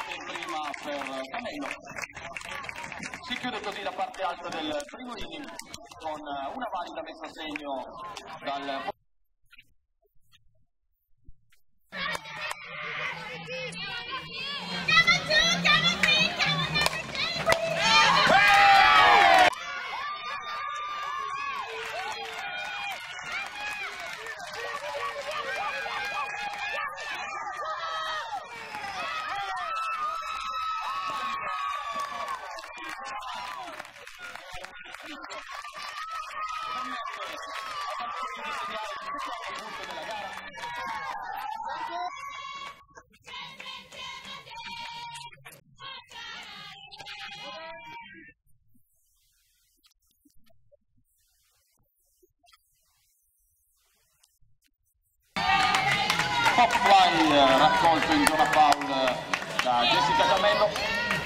prima per Camello. Si chiude così la parte alta del primo inning con una valida messa a segno dal pop fly raccolto in zona foul da Jessica Camello.